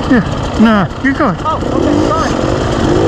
Yeah, no, you're good. Oh, okay, sorry.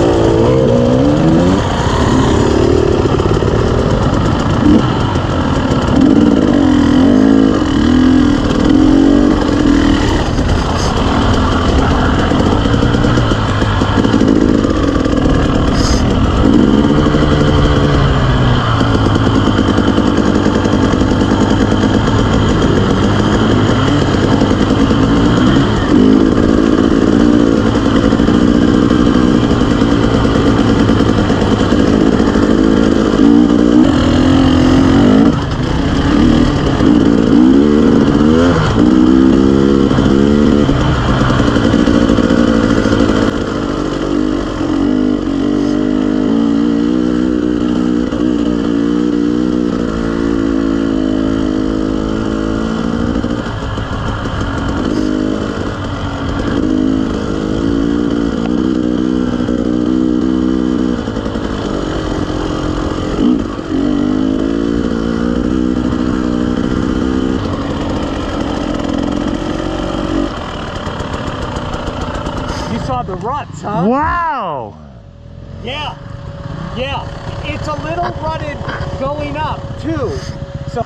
The ruts, huh? Wow! Yeah, it's a little rutted going up too. So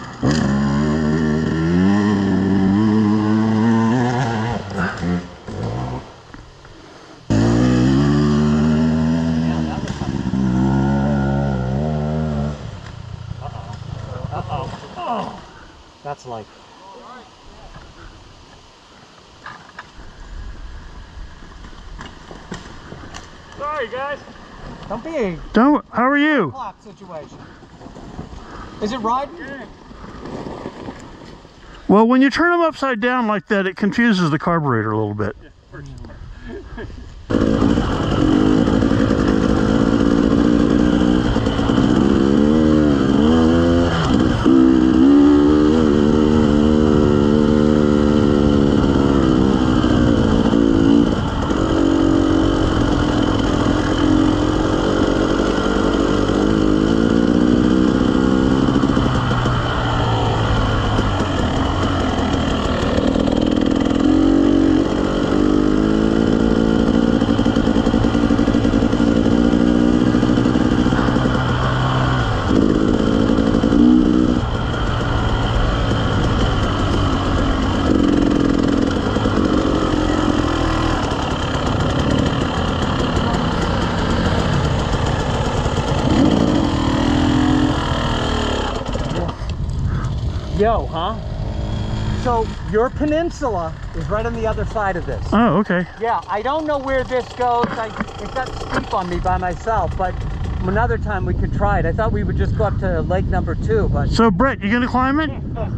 oh, that's like. Sorry, guys. Don't be a How are you? clock situation. Is it riding? Well, when you turn them upside down like that, it confuses the carburetor a little bit. Yeah, for sure. Yo, huh? So your peninsula is right on the other side of this. Oh, okay. Yeah, I don't know where this goes. It got steep on me by myself, but another time we could try it. I thought we would just go up to lake number 2, but... So, Brett, you gonna climb it?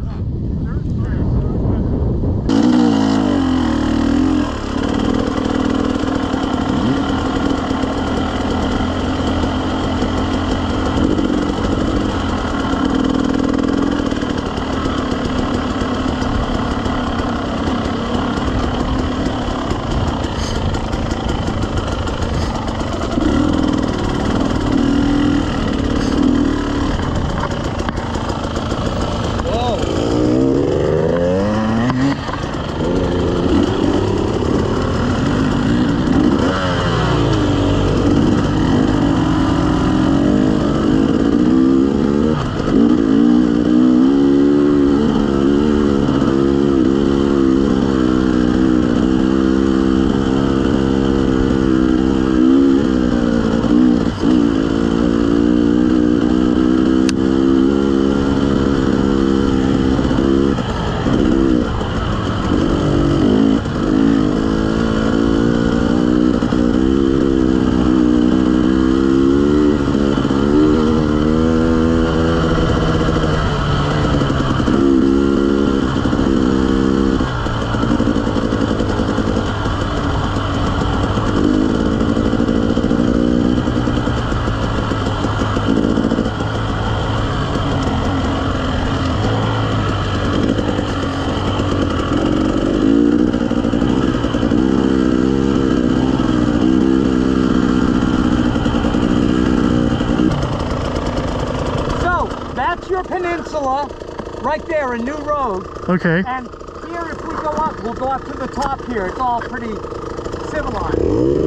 peninsula right there, a new road. Okay. And here, if we go up, we'll go up to the top here. It's all pretty civilized.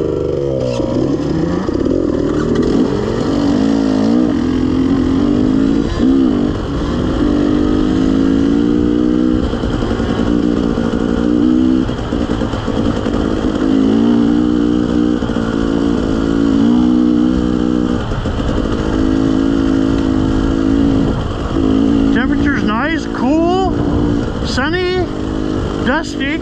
Temperature's nice, cool, sunny, dusty.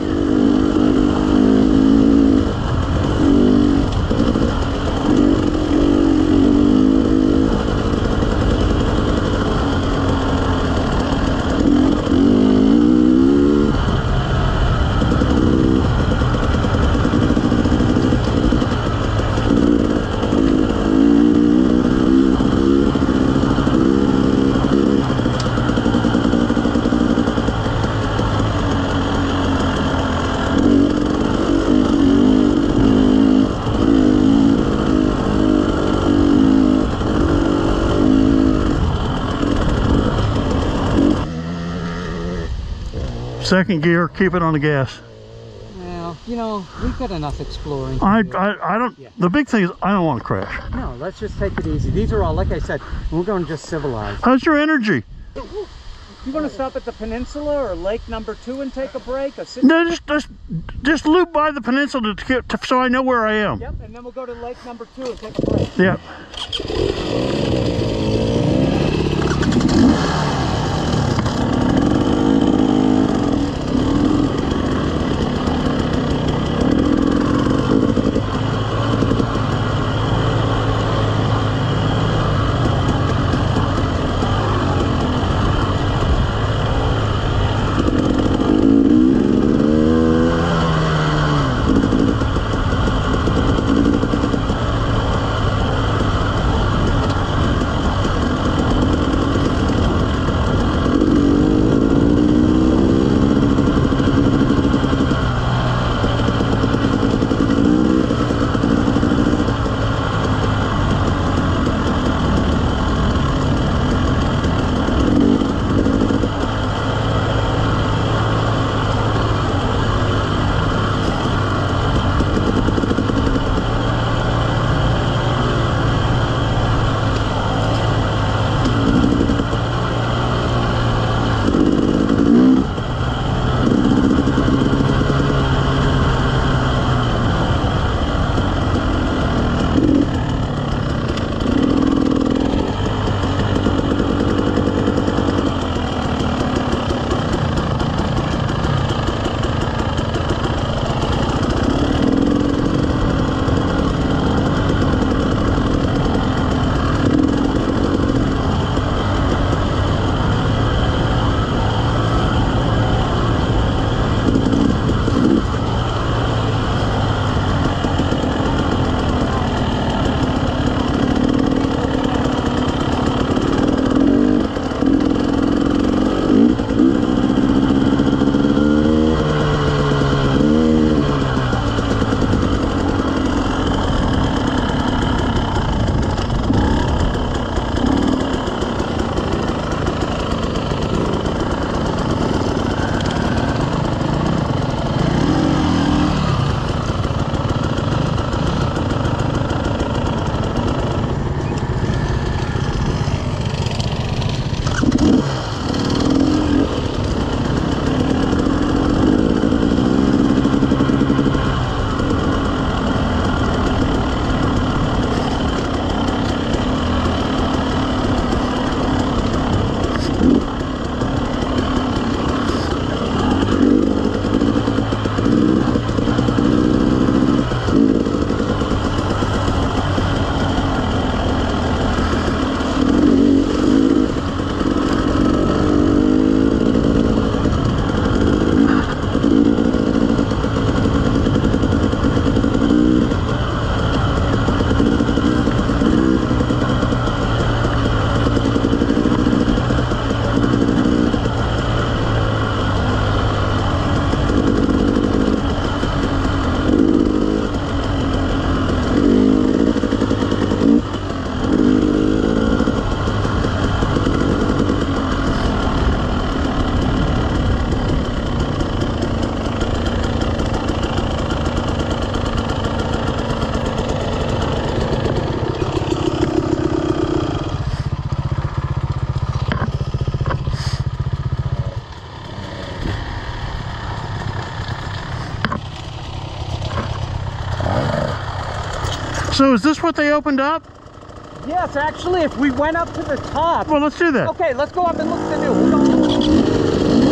Second gear, keep it on the gas. Well, you know, we've got enough exploring. I don't. Yeah. The big thing is I don't want to crash. No, let's just take it easy. These are all, like I said, we're going to just civilize. How's your energy? You want to stop at the peninsula or lake number 2 and take a break? No, just loop by the peninsula so I know where I am. Yep, and then we'll go to lake number 2 and take a break. Yep. So is this what they opened up? Yes, actually, if we went up to the top. Well, let's do that. Okay, let's go up and look at the new. Hold on.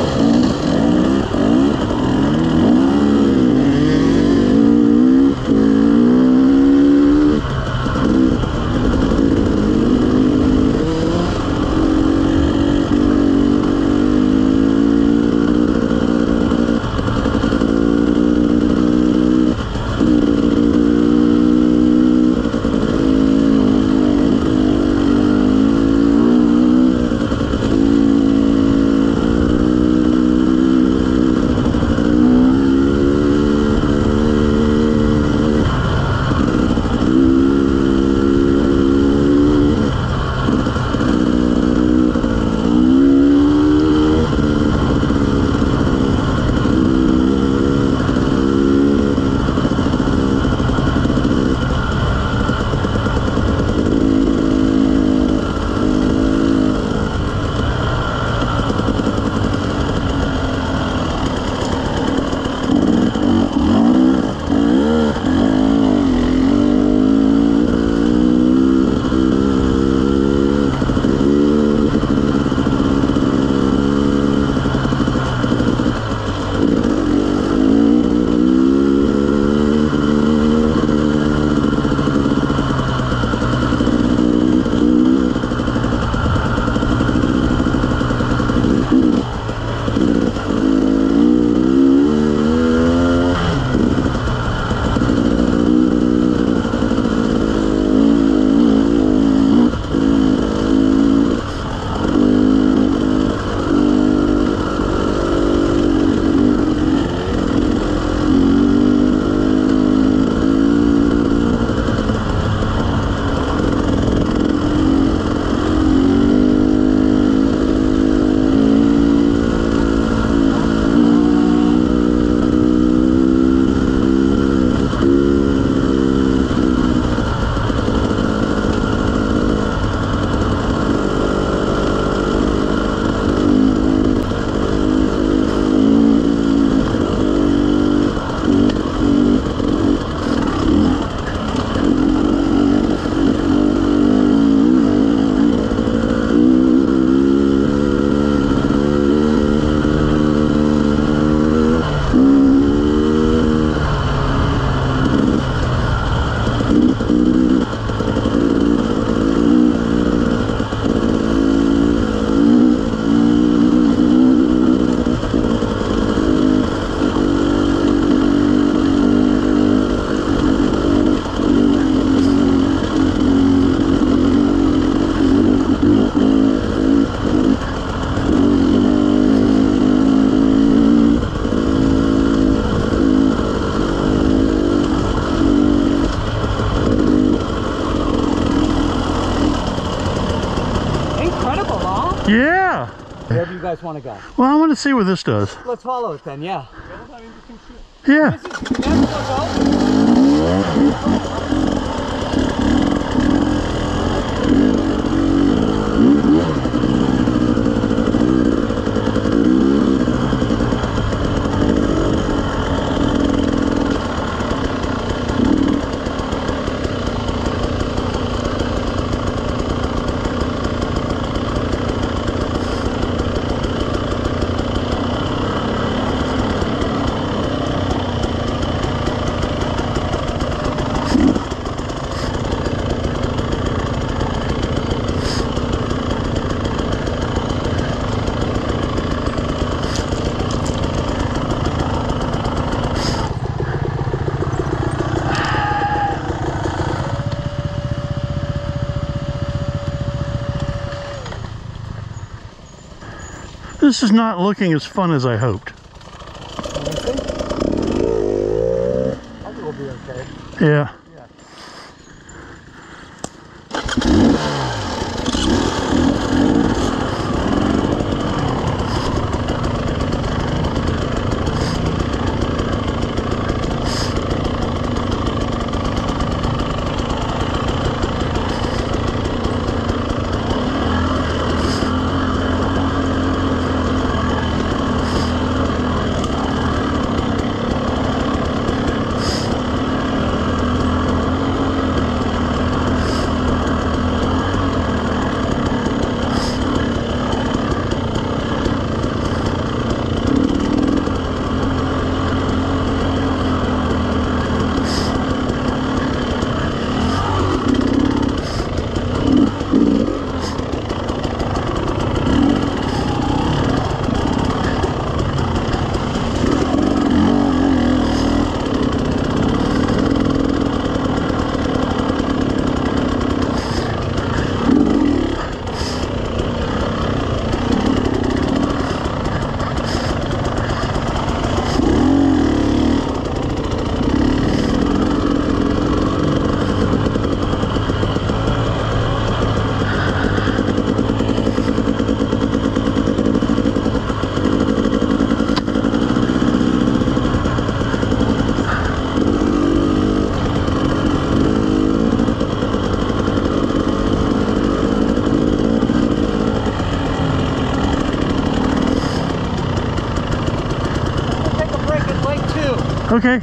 Yeah. Wherever you guys want to go. Well, I want to see what this does. Let's follow it then, yeah. Yeah. This is never go. This is not looking as fun as I hoped. I think we'll be okay. Yeah. Okay.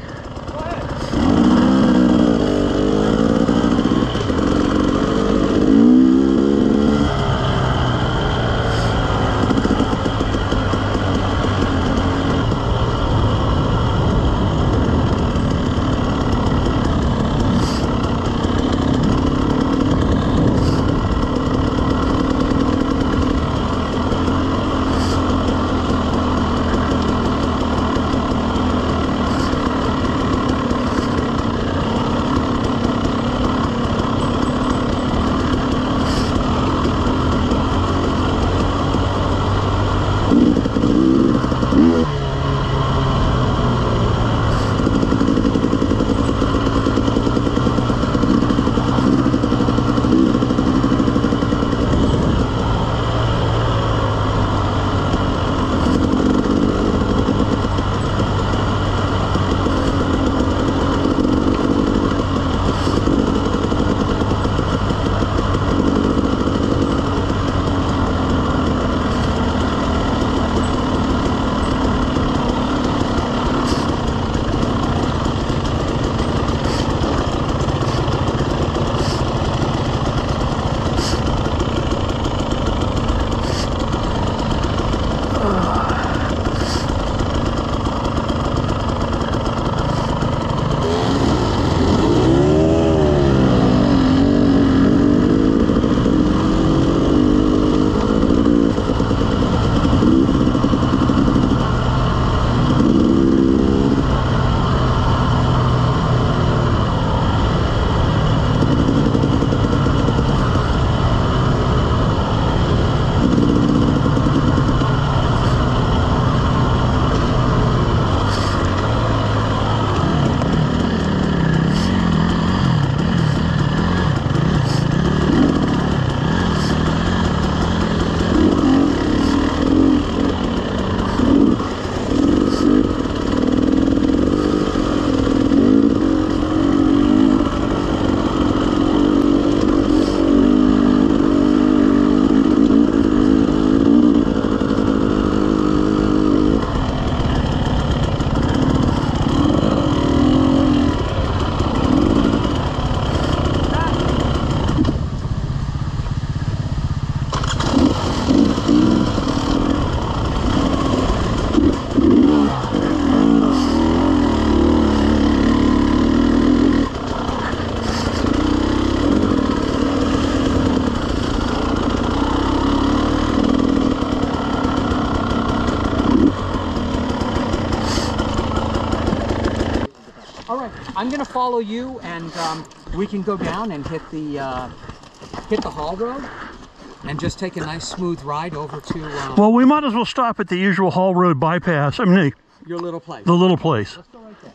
I'm gonna follow you, and we can go down and hit the haul road, and just take a nice smooth ride over to. Well, we might as well stop at the usual haul road bypass. I mean, your little place. The little place. Let's go right there.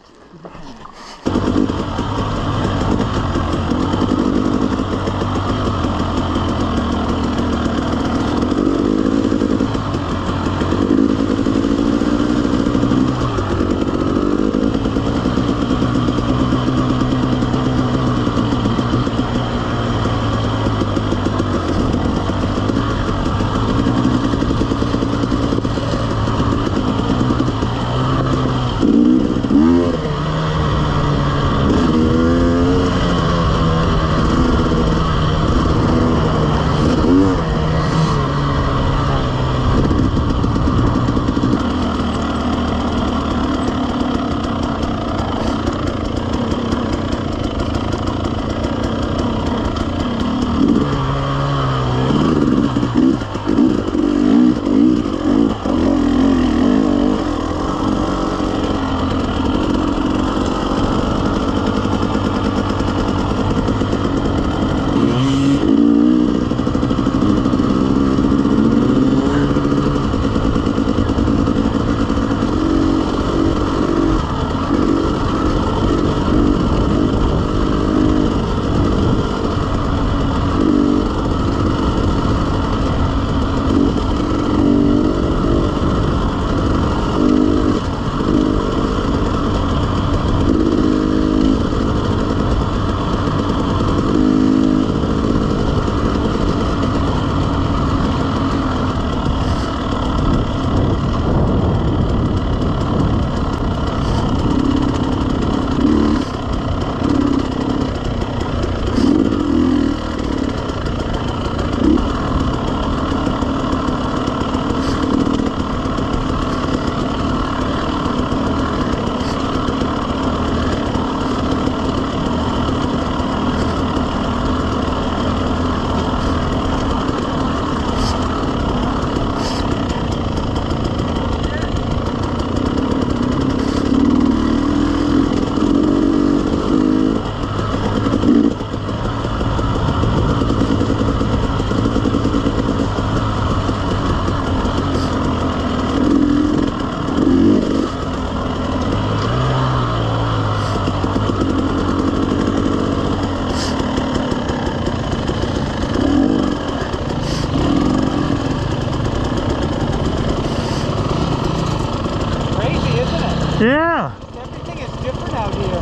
Yeah. Everything is different out here.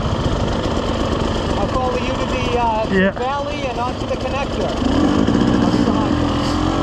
I'll follow you to the Yeah. valley and onto the connector. I'll be behind you.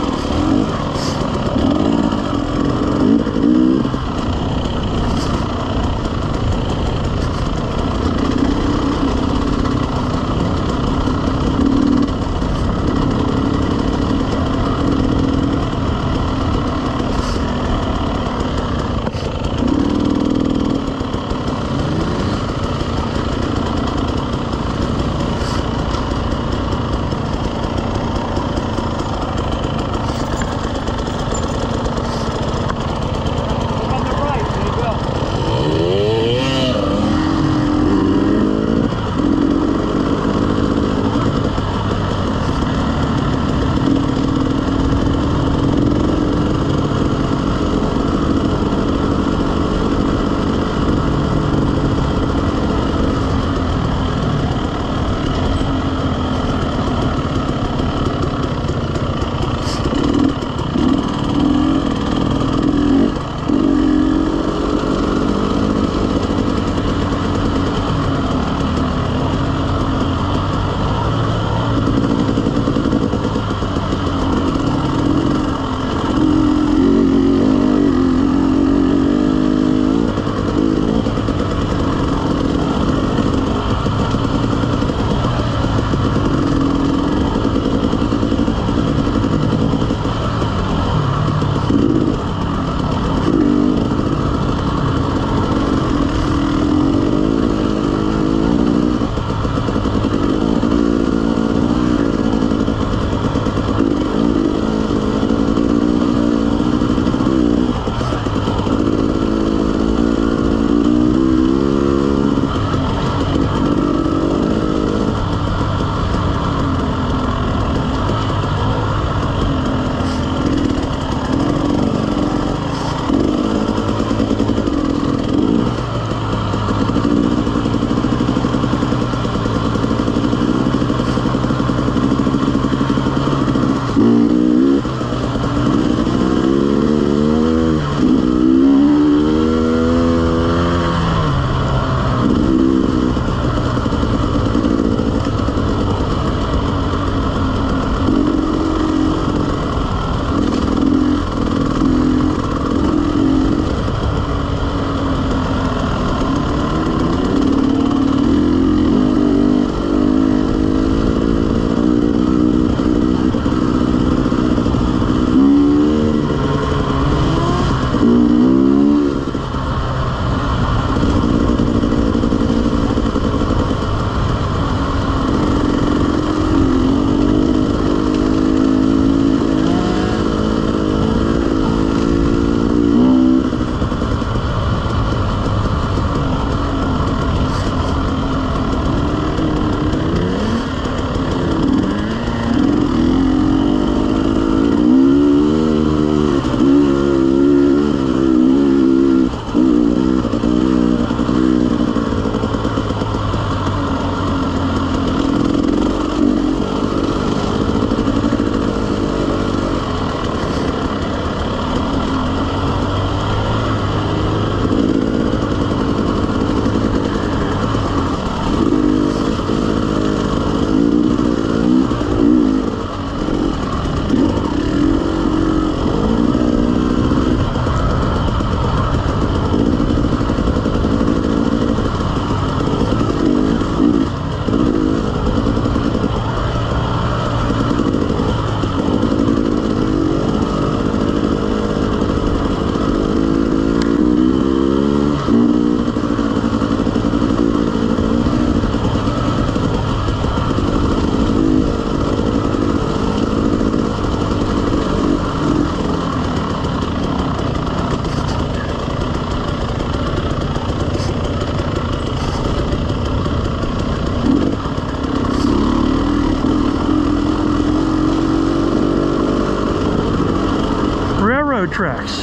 railroad tracks.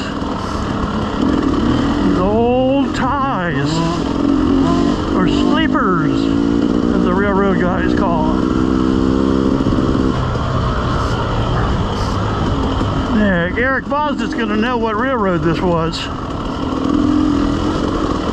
The old ties, or sleepers, as the railroad guys call them. Yeah, Eric Bosnick's gonna know what railroad this was.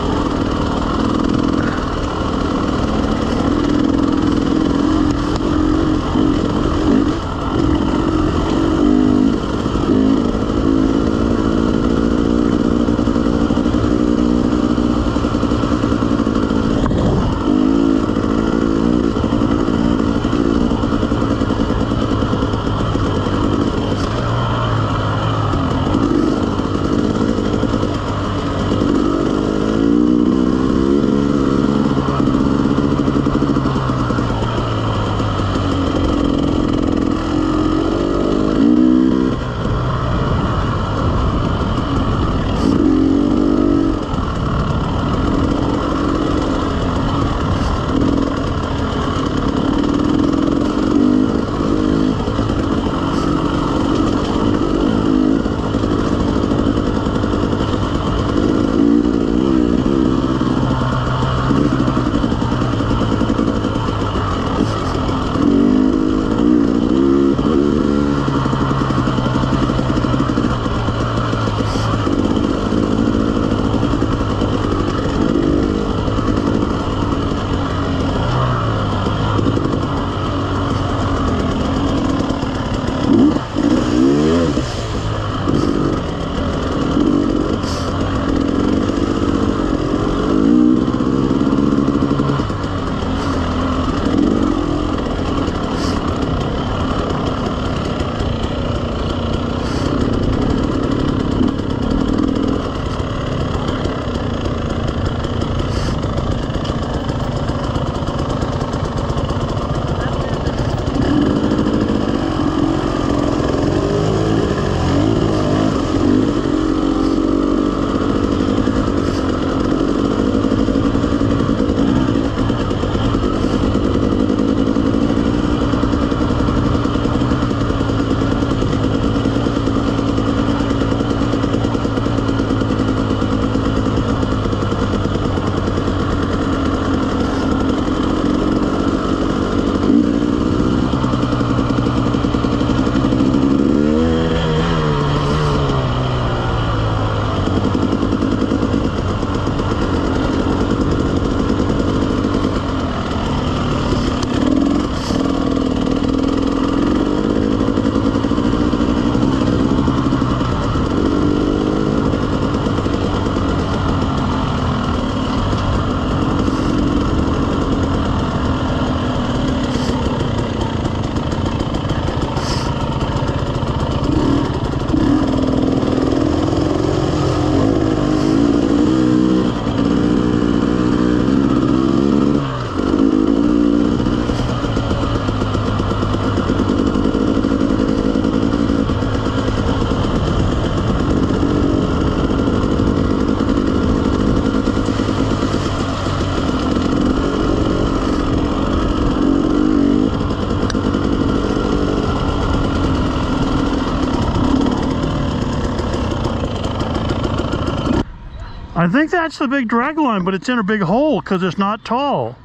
I think that's the big drag line, but it's in a big hole because it's not tall.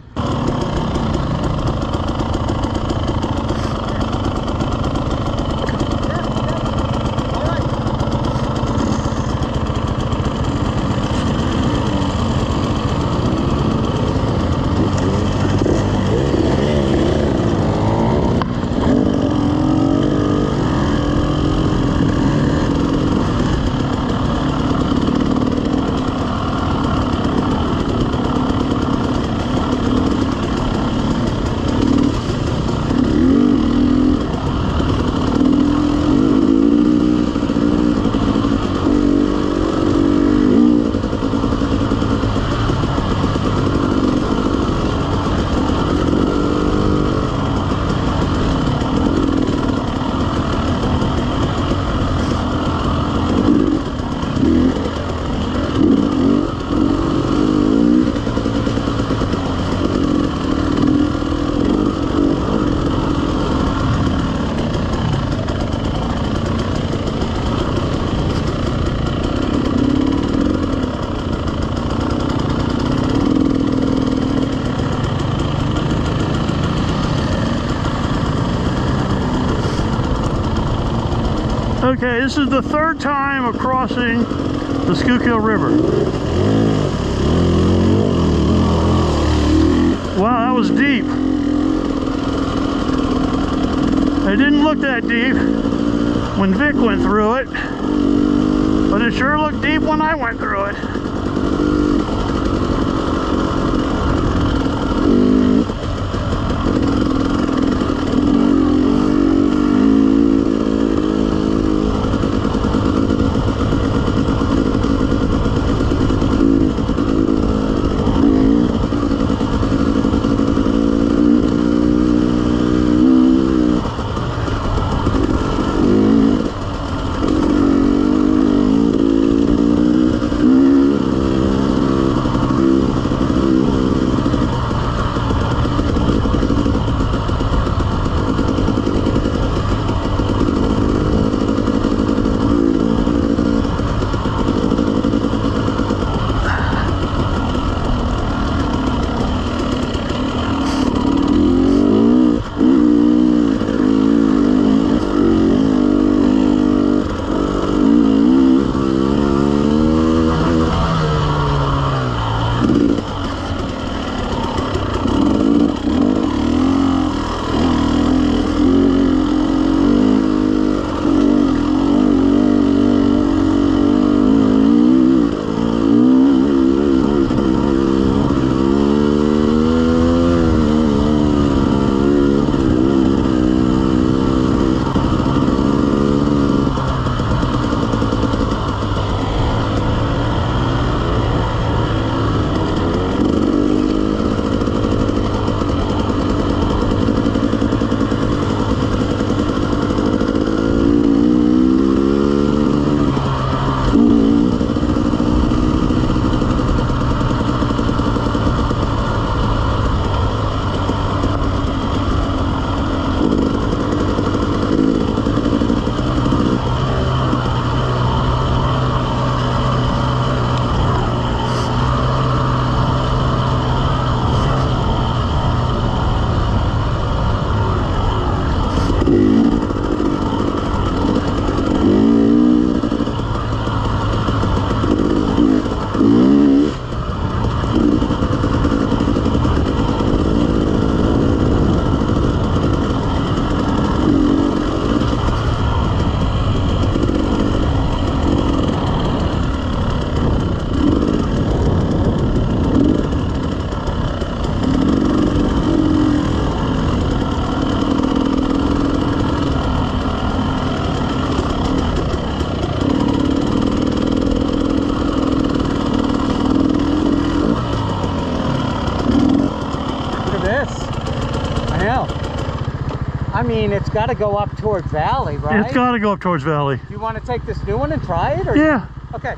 Okay, this is the third time of crossing the Schuylkill River. Wow, that was deep. It didn't look that deep when Vic went through it, but it sure looked deep when I went through it. I mean, it's got to go up towards Valley, right? It's got to go up towards Valley. Do you want to take this new one and try it? Or yeah. Okay.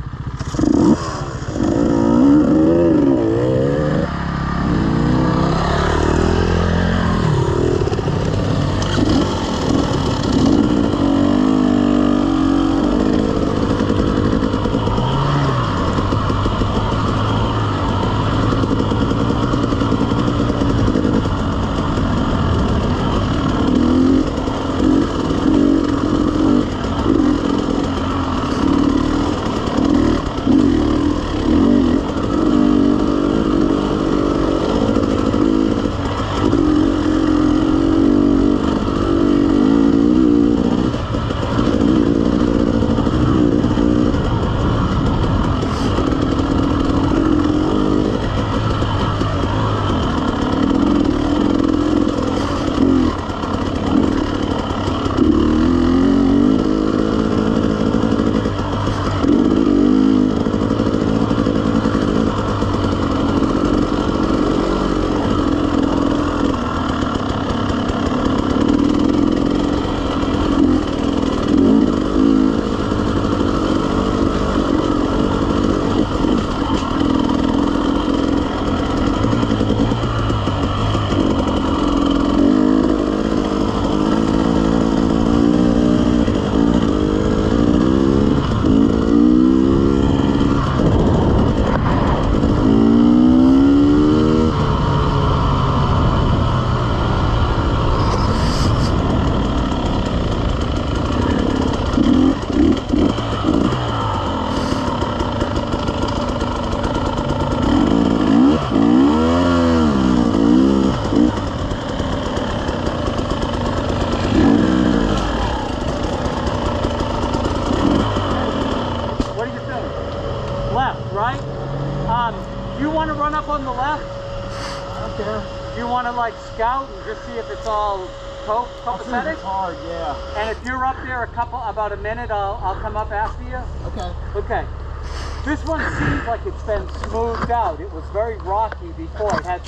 You want to run up on the left? I don't care. You want to like scout and just see if it's all copacetic? It's hard, yeah. And if you're up there about a minute, I'll come up after you. Okay. Okay. This one seems like it's been smoothed out. It was very rocky before. It had.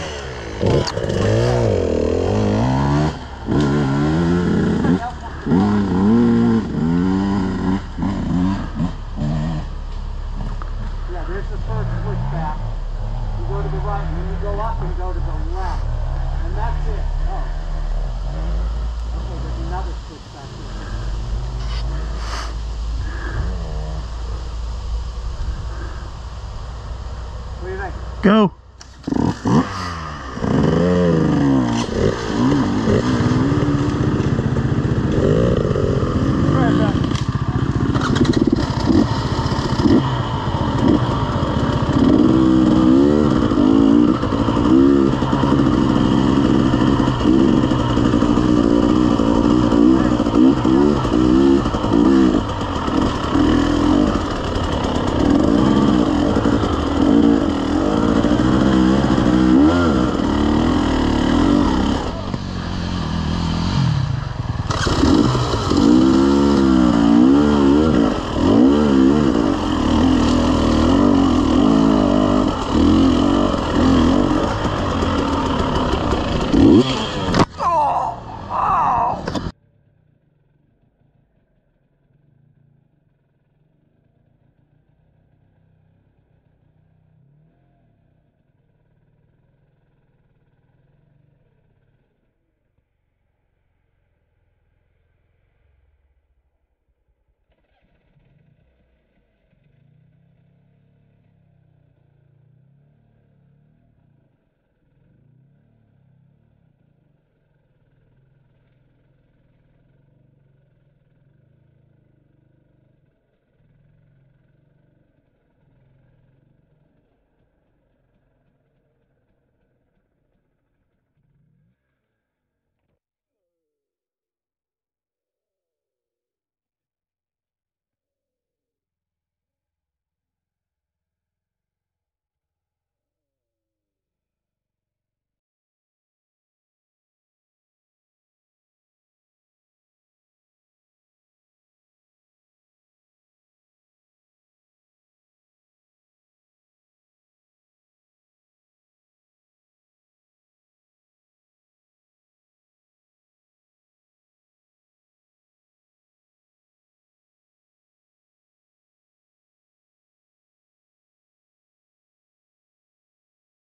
Yeah, there's the first switchback. You go to the right, and then you go up and go to the left. And that's it. Oh. Okay, there's another switchback here. What do you think? Go.